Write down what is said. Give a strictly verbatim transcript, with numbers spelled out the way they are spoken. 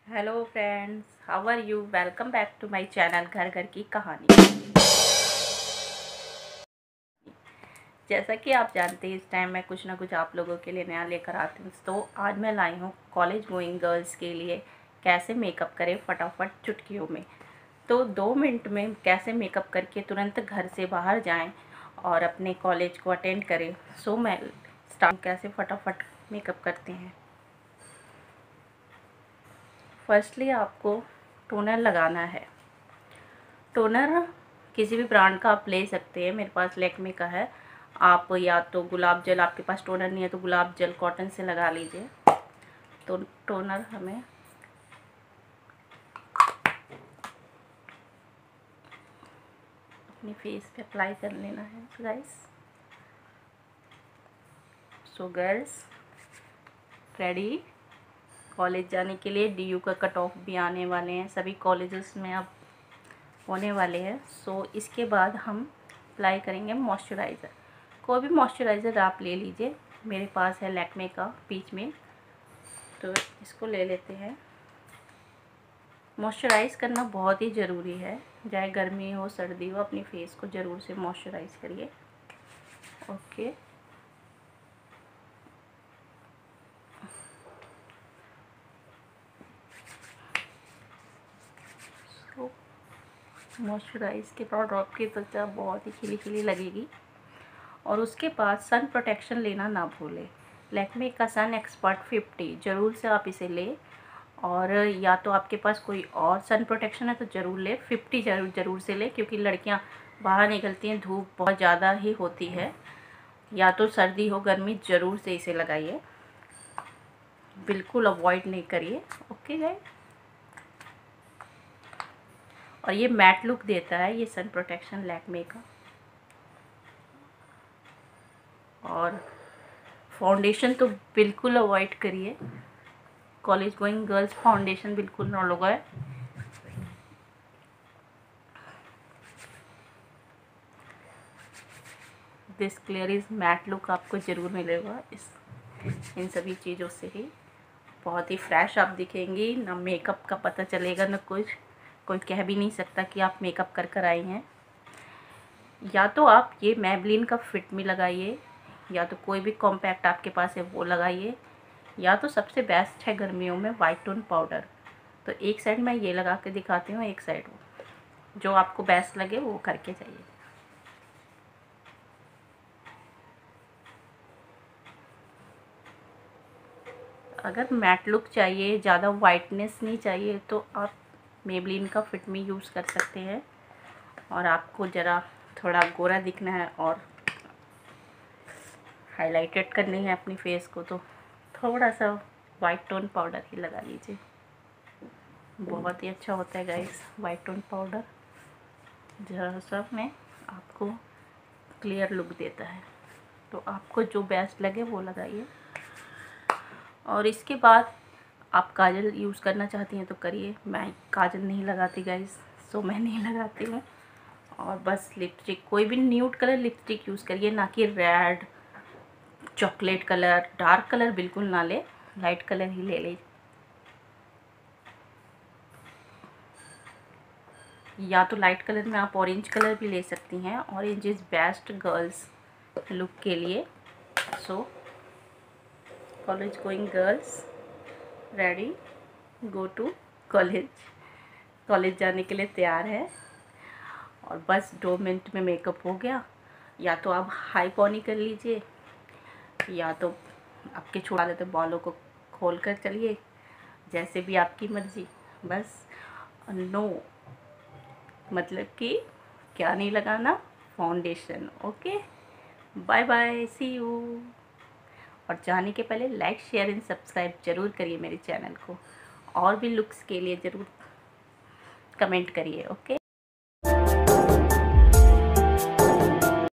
Hello friends, how are you. Welcome back to my channel घर घर की कहानी। जैसा कि आप जानते हैं, इस टाइम मैं कुछ ना कुछ आप लोगों के लिए नया लेकर आती हूँ। तो आज मैं लाई हूँ कॉलेज गोइंग गर्ल्स के लिए कैसे मेकअप करें फटाफट चुटकियों में। तो दो मिनट में कैसे मेकअप करके तुरंत घर से बाहर जाएं और अपने कॉलेज को अटेंड करें। सो मैं स्टार्ट कैसे फटाफट मेकअप करते हैं। फर्स्टली आपको टोनर लगाना है। टोनर किसी भी ब्रांड का आप ले सकते हैं। मेरे पास लैक्मे का है। आप या तो गुलाब जल, आपके पास टोनर नहीं है तो गुलाब जल कॉटन से लगा लीजिए। तो टोनर हमें अपने फेस पे अप्लाई कर लेना है guys. So girls ready college जाने के लिए। डीयू का कट ऑफ भी आने वाले हैं, सभी कॉलेजेस में अब होने वाले हैं। सो इसके बाद हम अप्लाई करेंगे मॉइस्चराइज़र। कोई भी मॉइस्चराइज़र आप ले लीजिए। मेरे पास है लैक्मे का पीच में, तो इसको ले लेते हैं। मॉइस्चराइज़ करना बहुत ही ज़रूरी है, चाहे गर्मी हो सर्दी हो, अपनी फेस को ज़रूर से मॉइस्चराइज़ करिए। ओके, तो मॉइस्चराइज़ के बाद आपकी त्वचा बहुत ही खिली खिली लगेगी। और उसके बाद सन प्रोटेक्शन लेना ना भूलें। लैक्मे का सन एक्सपर्ट फिफ्टी ज़रूर से आप इसे लें। और या तो आपके पास कोई और सन प्रोटेक्शन है तो ज़रूर ले, फिफ्टी ज़रूर ज़रूर से ले, क्योंकि लड़कियां बाहर निकलती हैं, धूप बहुत ज़्यादा ही होती है। या तो सर्दी हो गर्मी, ज़रूर से इसे लगाइए, बिल्कुल अवॉइड नहीं करिए। ओके गाइस, और ये मैट लुक देता है ये सन प्रोटेक्शन लैक्मे का। और फाउंडेशन तो बिल्कुल अवॉइड करिए। कॉलेज गोइंग गर्ल्स फाउंडेशन बिल्कुल ना लगाए। This clear is matte look आपको ज़रूर मिलेगा इस इन सभी चीज़ों से ही। बहुत ही फ्रेश आप दिखेंगी, ना मेकअप का पता चलेगा ना कुछ। कोई कह भी नहीं सकता कि आप मेकअप कर कर आई हैं। या तो आप ये मैबलिन का फिट मी लगाइए, या तो कोई भी कॉम्पैक्ट आपके पास है वो लगाइए, या तो सबसे बेस्ट है गर्मियों में वाइट टोन पाउडर। तो एक साइड मैं ये लगा के दिखाती हूँ, एक साइड वो, जो आपको बेस्ट लगे वो करके जाइए। अगर मैट लुक चाहिए, ज़्यादा वाइटनेस नहीं चाहिए, तो आप मेबलिन का फिट मी यूज़ कर सकते हैं। और आपको ज़रा थोड़ा गोरा दिखना है और हाइलाइटेड करनी है अपनी फेस को, तो थोड़ा सा वाइट टोन पाउडर ही लगा लीजिए। बहुत ही अच्छा होता है गाइस वाइट टोन पाउडर, जरा सा में आपको क्लियर लुक देता है। तो आपको जो बेस्ट लगे वो लगाइए। और इसके बाद आप काजल यूज़ करना चाहती हैं तो करिए। मैं काजल नहीं लगाती गाइस, सो मैं नहीं लगाती हूँ। और बस लिपस्टिक, कोई भी न्यूड कलर लिपस्टिक यूज़ करिए, ना कि red, chocolate colour, dark colour बिल्कुल ना ले, लाइट कलर ही ले ले। या तो लाइट कलर में आप ऑरेंज कलर भी ले सकती हैं। Orange is best girls look के लिए। So college going girls ready go to college. College जाने के लिए तैयार है। और बस दो मिनट में मेकअप हो गया। या तो आप हाई पॉनी कर लीजिए, या तो आपके छोड़ा लेते बालों को खोल कर चलिए, जैसे भी आपकी मर्ज़ी। बस नो मतलब कि क्या नहीं लगाना, foundation. Okay, bye bye, see you. और जाने के पहले लाइक शेयर एंड सब्सक्राइब ज़रूर करिए मेरे चैनल को। और भी लुक्स के लिए ज़रूर कमेंट करिए। ओके।